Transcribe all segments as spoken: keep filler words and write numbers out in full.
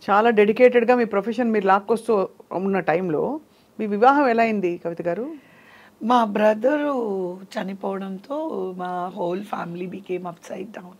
చాలా డెడికేటెడ్గా మీ ప్రొఫెషన్ మీరు లాక్కొస్తూ ఉన్న టైంలో మీ వివాహం ఎలా అయింది కవిత గారు? మా బ్రదరు చనిపోవడంతో మా whole family became upside down.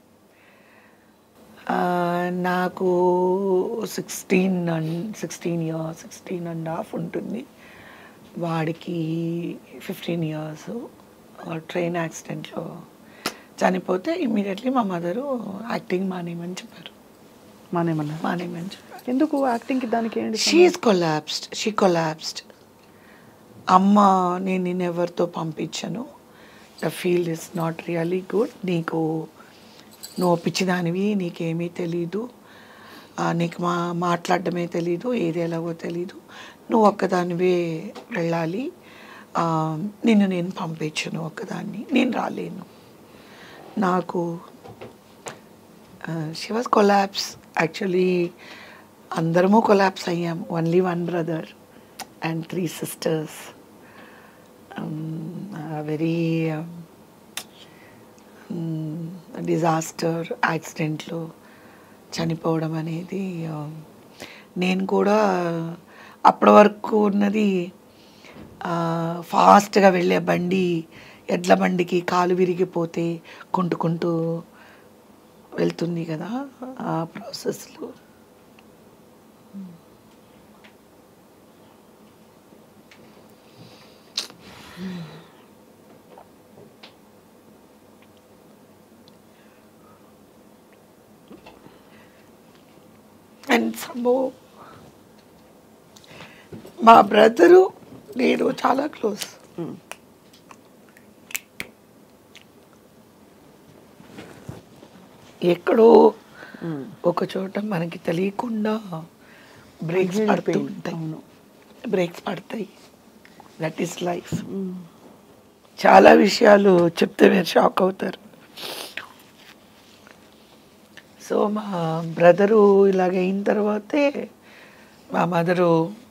నాకు sixteen and sixteen years sixteen and half ఉంటుంది, వాడికి ఫిఫ్టీన్ ఇయర్స్. ట్రైన్ యాక్సిడెంట్లో చనిపోతే ఇమ్మీడియట్లీ మా మదరు యాక్టింగ్ మానేయమని చెప్పారు. మానేమన్నా? మానేయమని చెప్పారు. ఎందుకు యాక్టింగ్కి దానికి ఏంటి? షీఈస్ కొలాప్స్డ్ షీ కొలాప్స్డ్ అమ్మ, నేను నేను ఎవరితో పంపించను, the field is not really good, నీకు నువ్వు పిచ్చిదానివి, నీకేమీ తెలీదు, నీకు మా మాట్లాడడమే తెలీదు, ఏది ఎలాగో తెలీదు, నువ్వు ఒక్కదానివే వెళ్ళాలి, నిన్ను నేను పంపించను ఒక్కదాన్ని, నేను రాలేను. నాకు షీ వాజ్ కొలాప్స్. యాక్చువల్లీ అందరము కొలాప్స్ అయ్యాం. Only one brother and three sisters. Very disaster యాక్సిడెంట్లో చనిపోవడం అనేది, నేను కూడా అప్పటి వరకు ఉన్నది ఫాస్ట్గా వెళ్ళే బండి, ఎడ్ల బండికి కాలు విరిగిపోతే కుంటుకుంటూ వెళ్తుంది కదా ఆ ప్రాసెస్లో. అండ్ సమ్మో మా బ్రదరు నేను చాలా క్లోజ్. ఎక్కడో ఒక చోట మనకి తెలియకుండా బ్రేక్స్ పడుతూ ఉంటాయి, బ్రేక్స్ పడతాయి. That is life. చాలా విషయాలు చెప్తే మీరు షాక్ అవుతారు. సో మా బ్రదరు ఇలాగ అయిన తర్వాతే మా మదరు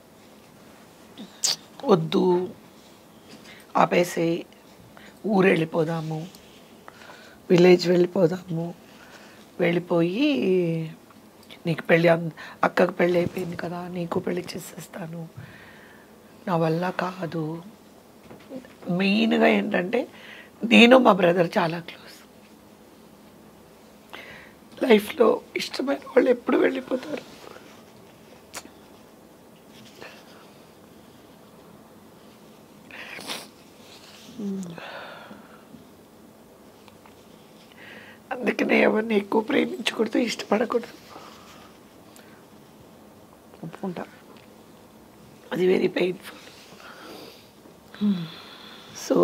వద్దు ఆపేసే, ఊరు వెళ్ళిపోదాము, విలేజ్ వెళ్ళిపోదాము, వెళ్ళిపోయి నీకు పెళ్ళి, అక్కకు పెళ్ళి అయిపోయింది కదా, నీకు పెళ్ళి చేసేస్తాను, నా వల్ల కాదు. మెయిన్గా ఏంటంటే నేను మా బ్రదర్ చాలా క్లోజ్. లైఫ్లో ఇష్టమైన వాళ్ళు ఎప్పుడు వెళ్ళిపోతారు. అందుకనే ఎవరిని ఎక్కువ ప్రేమించకూడదు, ఇష్టపడకూడదు. ఒప్పుకుంటా, అది వెరీ పెయిన్ఫుల్. సో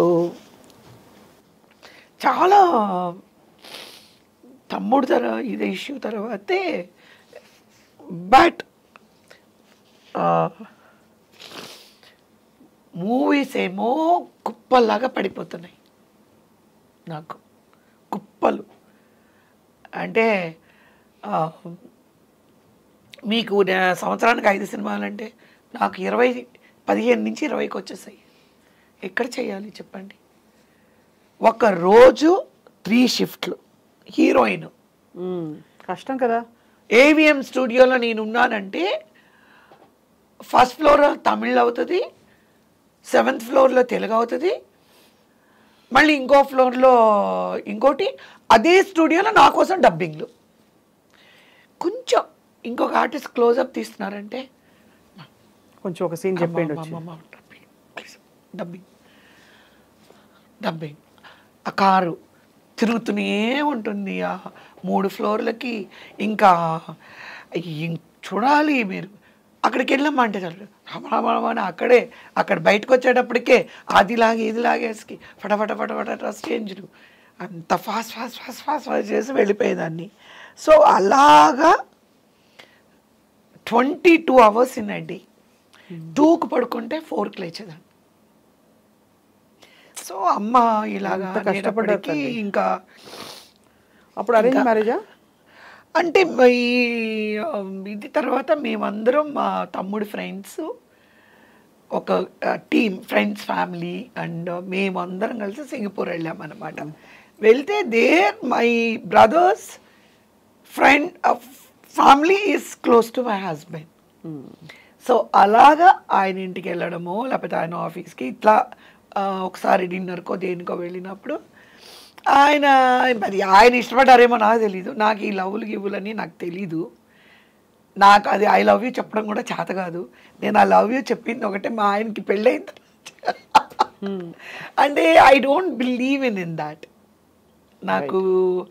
చాలా తమ్ముడు తర ఇది ఇష్యూ తర్వాతే, బట్ మూవీస్ ఏమో కుప్పల్లాగా పడిపోతున్నాయి నాకు, కుప్పలు. అంటే మీకు సంవత్సరానికి ఐదు సినిమాలు అంటే నాకు ఇరవై పదిహేను నుంచి ఇరవైకి వచ్చేసాయి. ఎక్కడ చేయాలి చెప్పండి? ఒక రోజు త్రీ షిఫ్ట్లు. హీరోయిన్ కష్టం కదా. ఏవిఎం స్టూడియోలో నేను ఉన్నానంటే ఫస్ట్ ఫ్లోర్ తమిళ్ అవుతుంది, సెవెంత్ ఫ్లోర్లో తెలుగు అవుతుంది, మళ్ళీ ఇంకో ఫ్లోర్లో ఇంకోటి, అదే స్టూడియోలో నా కోసం డబ్బింగ్లు. కొంచెం ఇంకొక ఆర్టిస్ట్ క్లోజప్ తీస్తున్నారంటే కొంచెం ఒక సీన్ చెప్పండి, డబ్బింగ్ డబ్బింగ్. ఆ కారు తిరుగుతూనే ఉంటుంది ఆ మూడు ఫ్లోర్లకి. ఇంకా చూడాలి మీరు, అక్కడికి వెళ్ళామంటే చాలు రమణ అక్కడే, అక్కడ బయటకు వచ్చేటప్పటికే అదిలాగే ఇదిలాగేసి ఫటాఫట ఫటాఫట డ్రెస్ చేంజ్లు అంత fast fast fast fast fast చేసి వెళ్ళిపోయేదాన్ని. సో అలాగా twenty two hours in a day. టూకు పడుకుంటే ఫోర్కి లేచేదాన్ని. సో అమ్మ ఇలాగా కష్టపడకి ఇంకా అప్పుడు అరేంజ్ మ్యారేజా అంటే ఈ ఇది తర్వాత మేమందరం మా తమ్ముడు ఫ్రెండ్స్ ఒక టీమ్, ఫ్రెండ్స్ ఫ్యామిలీ అండ్ మేమందరం కలిసి సింగపూర్ వెళ్ళామన్నమాట. వెళ్తే there my brother's friend family is close to my husband. So అలాగా ఆయన ఇంటికి వెళ్ళడమో లేకపోతే ఆయన ఆఫీస్కి ఇట్లా ఒకసారి డిన్నర్కో దేనికో వెళ్ళినప్పుడు ఆయన మరి ఆయన ఇష్టపడ్డారేమో నాకు తెలీదు. నాకు ఈ లవ్లు గివ్వులని నాకు తెలీదు. నాకు అది ఐ లవ్ యూ చెప్పడం కూడా చేత కాదు. నేను ఆ లవ్ యూ చెప్పింది ఒకటే మా ఆయనకి పెళ్ళైన అంటే I don't believe in in that. నాకు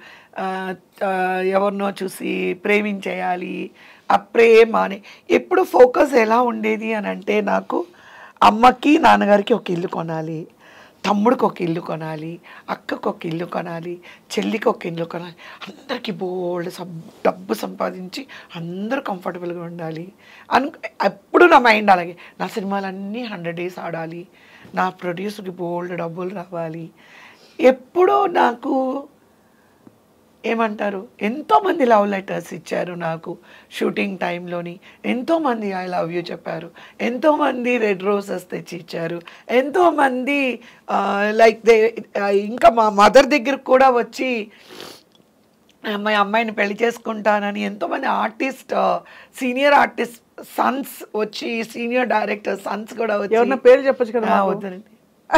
ఎవరినో చూసి ప్రేమించేయాలి ఆ ప్రేమ అని ఎప్పుడు ఫోకస్ ఎలా ఉండేది అని అంటే, నాకు అమ్మకి నాన్నగారికి ఒక ఇల్లు కొనాలి, తమ్ముడికి ఒక ఇల్లు కొనాలి, అక్కకు ఒక ఇల్లు కొనాలి, చెల్లికి ఒక ఇల్లు కొనాలి, అందరికీ బోల్డ్ సబ్ డబ్బు సంపాదించి అందరూ కంఫర్టబుల్గా ఉండాలి అను ఎప్పుడు నా మైండ్ అలాగే. నా సినిమాలన్నీ హండ్రెడ్ డేస్ ఆడాలి, నా ప్రొడ్యూసర్కి బోల్డ్ డబ్బులు రావాలి. ఎప్పుడూ నాకు ఏమంటారు, ఎంతోమంది లవ్ లెటర్స్ ఇచ్చారు నాకు షూటింగ్ టైంలోని. ఎంతోమంది ఐ లవ్ యూ చెప్పారు, ఎంతోమంది రెడ్ రోజెస్ తెచ్చి ఇచ్చారు, ఎంతోమంది లైక్ దే ఇంకా మా మదర్ దగ్గరకు కూడా వచ్చి అమ్మాయి అమ్మాయిని పెళ్లి చేసుకుంటానని ఎంతోమంది ఆర్టిస్ట్ సీనియర్ ఆర్టిస్ట్ సన్స్ వచ్చి, సీనియర్ డైరెక్టర్ సన్స్ కూడా వచ్చి. ఎవరన్నా పేరు చెప్పచ్చు కదా? వద్దండి,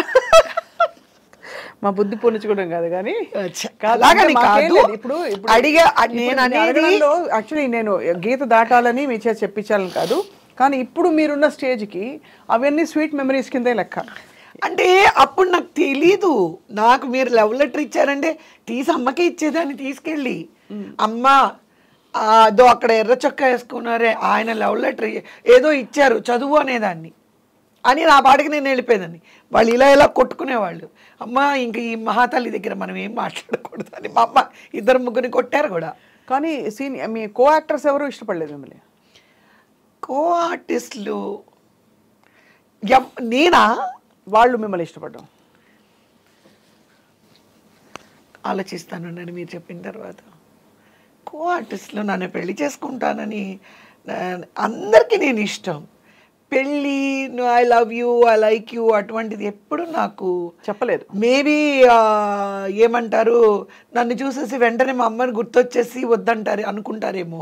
మా బుద్ధి పొలుచుకోవడం కాదు కానీ ఇప్పుడు అడిగా నేను అనేది యాక్చువల్లీ నేను గీత దాటాలని మీ చేసి చెప్పించాలని కాదు, కానీ ఇప్పుడు మీరున్న స్టేజ్కి అవన్నీ స్వీట్ మెమరీస్ కిందే లెక్క. అంటే అప్పుడు నాకు తెలీదు. నాకు మీరు లవ్ లెటర్ ఇచ్చారంటే తీసి అమ్మకే ఇచ్చేదాన్ని తీసుకెళ్ళి, అమ్మ అదో అక్కడ ఎర్ర చొక్కా వేసుకున్నారే ఆయన లవ్ లెటర్ ఏదో ఇచ్చారు చదువు అనేదాన్ని అని నా పాటికి నేను వెళ్ళిపోయేదాన్ని. వాళ్ళు ఇలా ఇలా కొట్టుకునేవాళ్ళు. అమ్మ ఇంక ఈ మహాతల్లి దగ్గర మనం ఏం మాట్లాడకూడదు అని మా అమ్మ ఇద్దరు ముగ్గురిని కొట్టారు కూడా. కానీ సీనియర్ మీ కో యాక్టర్స్ ఎవరు ఇష్టపడలేదు మిమ్మల్ని? కో ఆర్టిస్టులు నేనా? వాళ్ళు మిమ్మల్ని ఇష్టపడ్డాం ఆలోచిస్తానండి మీరు చెప్పిన తర్వాత. కో ఆర్టిస్టులు నన్ను పెళ్లి చేసుకుంటానని అందరికీ నేను ఇష్టం. పెళ్ళి I love you I like you అటువంటిది ఎప్పుడు నాకు చెప్పలేదు. మేబీ ఏమంటారు, నన్ను చూసేసి వెంటనే మా అమ్మని గుర్తొచ్చేసి వద్దంటారు అనుకుంటారేమో.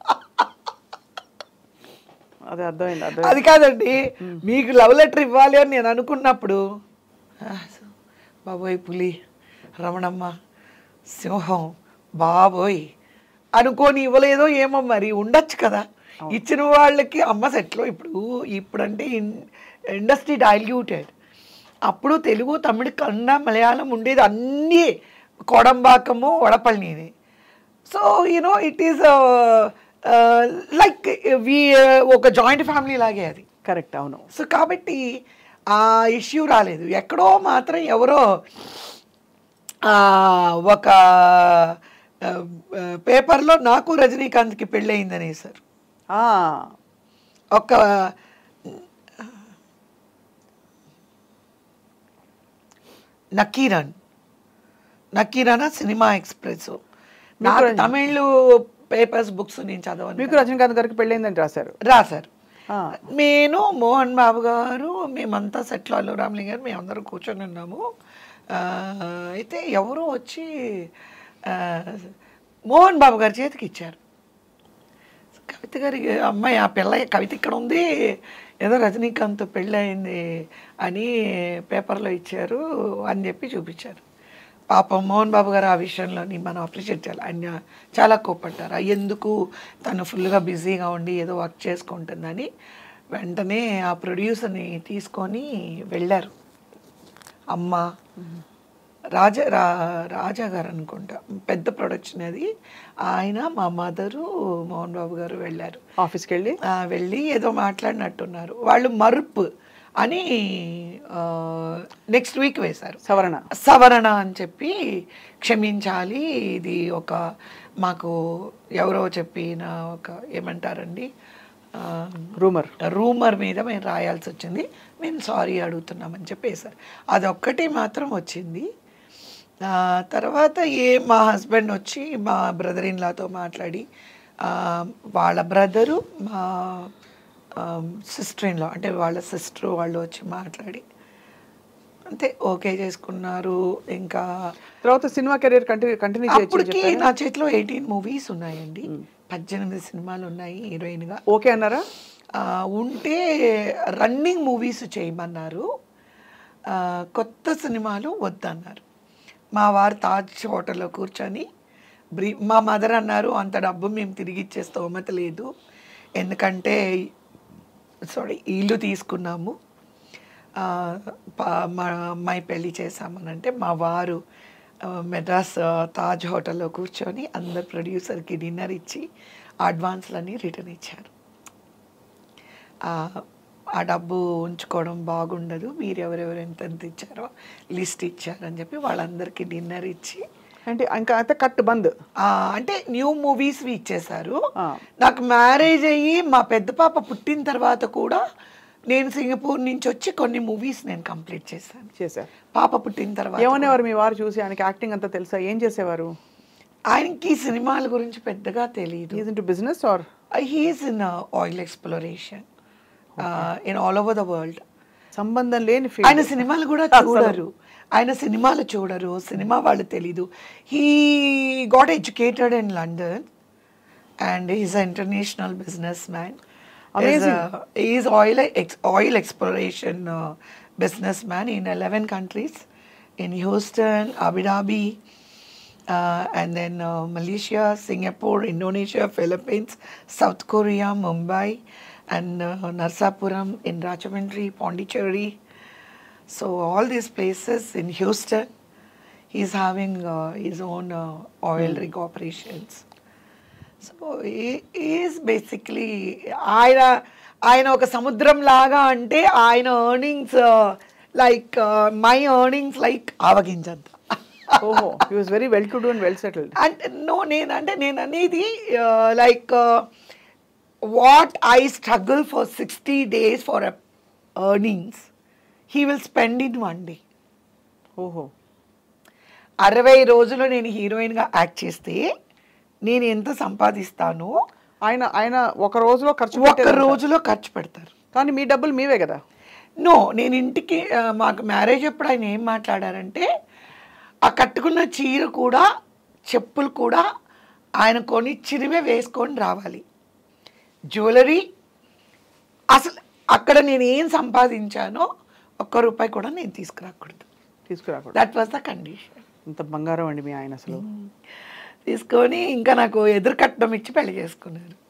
అది అర్థమైంది. అది కాదండి, మీకు లవ్ లెటర్ ఇవ్వాలి అని నేను అనుకున్నప్పుడు బాబోయ్ పులి, రమణమ్మ, సింహం బాబోయ్ అనుకోని ఇవ్వలేదో ఏమో, మరి ఉండొచ్చు కదా. ఇచ్చిన వాళ్ళకి అమ్మ సెట్లో ఇప్పుడు ఇప్పుడంటే ఇండస్ట్రీ డైల్యూటెడ్. అప్పుడు తెలుగు, తమిళ, కన్నడ, మలయాళం ఉండేది అన్నీ కోడంబాకము వడపల్లిని. So you know it is like we ఒక జాయింట్ ఫ్యామిలీ లాగే అది. కరెక్ట్, అవును. సో కాబట్టి ఆ ఇష్యూ రాలేదు. ఎక్కడో మాత్రం ఎవరో ఒక పేపర్లో నాకు రజనీకాంత్కి పెళ్ళయిందని సార్ ఒక నకీరన్ నకీరన్ సినిమా ఎక్స్ప్రెస్. నాకు తమిళ్ పేపర్స్ బుక్స్ నేను చదవను. మీకు రజనీకాంత్ గారికి పెళ్ళైందని రాశారు రాశారు నేను మోహన్ బాబు గారు మేమంతా సెట్లో అల్లు రామలింగ గారు మేమందరం కూర్చొని ఉన్నాము. అయితే ఎవరో వచ్చి మోహన్ బాబు గారి చేతికి ఇచ్చారు. కవిత గారి అమ్మాయి ఆ పిల్ల కవిత ఇక్కడ ఉంది, ఏదో రజనీకాంత్ పెళ్ళయింది అని పేపర్లో ఇచ్చారు అని చెప్పి చూపించారు. పాపం మోహన్ బాబు గారు ఆ విషయంలోని మనం అప్రిషియేట్ చేయాలి. ఆయన చాలా కోప్పడ్డారు. ఎందుకు తను ఫుల్గా బిజీగా ఉండి ఏదో వర్క్ చేసుకుంటుందని వెంటనే ఆ ప్రొడ్యూసర్ని తీసుకొని వెళ్ళారు. అమ్మ రాజా రా రాజా గారు అనుకుంటా, పెద్ద ప్రొడక్షన్ అది. ఆయన మా మదరు మోహన్ బాబు గారు వెళ్ళారు. ఆఫీస్కి వెళ్ళి వెళ్ళి ఏదో మాట్లాడినట్టున్నారు. వాళ్ళు మరుపు అని నెక్స్ట్ వీక్ వేశారు. సవరణ సవరణ అని చెప్పి క్షమించాలి, ఇది ఒక మాకు ఎవరో చెప్పిన ఒక ఏమంటారండి రూమర్ రూమర్ మీద మేము రాయాల్సి వచ్చింది, మేము సారీ అడుగుతున్నామని చెప్పి వేశారు. అదొక్కటి మాత్రం వచ్చింది. తర్వాత ఏ మా హస్బెండ్ వచ్చి మా బ్రదర్ ఇన్ లాతో మాట్లాడి, వాళ్ళ బ్రదరు మా సిస్టర్ ఇన్ లా అంటే వాళ్ళ సిస్టర్ వాళ్ళు వచ్చి మాట్లాడి అంతే ఓకే చేసుకున్నారు. ఇంకా తర్వాత సినిమా కెరీర్ కంటిన్యూ కంటిన్యూ అప్పటికి నా చేతిలో ఎయిటీన్ మూవీస్ ఉన్నాయండి. పద్దెనిమిది సినిమాలు ఉన్నాయి హీరోయిన్గా. ఓకే అన్నారా? ఉంటే రన్నింగ్ మూవీస్ చేయమన్నారు, కొత్త సినిమాలు వద్దన్నారు. మా వారు తాజ్ హోటల్లో కూర్చొని బ్రీ మా మదర్ అన్నారు, అంత డబ్బు మేము తిరిగి ఇచ్చే స్తోమత లేదు, ఎందుకంటే సారీ ఇల్లు తీసుకున్నాము, మా అమ్మాయి పెళ్ళి చేశామనంటే మా వారు మెడ్రాస్ తాజ్ హోటల్లో కూర్చొని అందరు ప్రొడ్యూసర్కి డిన్నర్ ఇచ్చి అడ్వాన్స్లన్నీ రిటర్న్ ఇచ్చారు. ఆ డబ్బు ఉంచుకోవడం బాగుండదు, మీరు ఎవరెవరు ఎంత ఎంత ఇచ్చారో లిస్ట్ ఇచ్చారని చెప్పి వాళ్ళందరికీ డిన్నర్ ఇచ్చి, అంటే ఇంకా అయితే కట్ బంద్, అంటే న్యూ మూవీస్వి ఇచ్చేశారు. నాకు మ్యారేజ్ అయ్యి మా పెద్ద పాప పుట్టిన తర్వాత కూడా నేను సింగపూర్ నుంచి వచ్చి కొన్ని మూవీస్ నేను కంప్లీట్ చేశాను. చేశారు. పాప పుట్టిన తర్వాత ఏమనేవారు మీ వారు చూసి? ఆయనకి యాక్టింగ్ అంతా తెలుసా? ఏం చేసేవారు? ఆయనకి సినిమాల గురించి పెద్దగా తెలియదు. Is into business or he is in oil exploration in all over the world. సంబంధం లేని ఆయన సినిమాలు కూడా చూడరు, ఆయన సినిమాలు చూడరు, సినిమా వాళ్ళు తెలీదు. He got educated in London and he's a international business man. Amazing. Uh, he is oil ex oil exploration uh, businessman in eleven countries, in Houston, Abu Dhabi, uh, and then uh, Malaysia, Singapore, Indonesia, Philippines, South Korea, Mumbai, and uh, Narsapuram, in Rajahmundry, Pondicherry. So all these places in Houston, he is having uh, his own uh, oil mm. rig operations. So is basically ఆయన ఆయన ఒక సముద్రం లాగా, అంటే ఆయన earnings like my earnings like ఆవగించంత. ఓహో, he was very well to do and well settled. అంటే నో నేను అంటే నేను అనేది like what I struggle for sixty days for earnings he will spend in one day. ఓహో, అరవై రోజులు నేను హీరోయిన్గా యాక్ట్ చేస్తే నేను ఎంత సంపాదిస్తానో ఆయన ఆయన ఒక రోజులో ఖర్చు ఒక రోజులో ఖర్చు పెడతారు. కానీ మీ డబ్బులు మీవే కదా? నో, నేను ఇంటికి మాకు మ్యారేజ్ అప్పుడు ఆయన ఏం మాట్లాడారంటే, ఆ కట్టుకున్న చీర కూడా చెప్పులు కూడా ఆయన కొనిచ్చినవే వేసుకొని రావాలి, జ్యువెలరీ అసలు అక్కడ నేను ఏం సంపాదించానో ఒక్క రూపాయి కూడా నేను తీసుకురాకూడదు తీసుకురాకూడదు దట్ వాజ్ ద కండిషన్. ఇంత బంగారం అండి మీ ఆయన అసలు. తీసుకొని ఇంకా నాకు ఎదురు కట్నం ఇచ్చి పెళ్లి చేసుకున్నారు.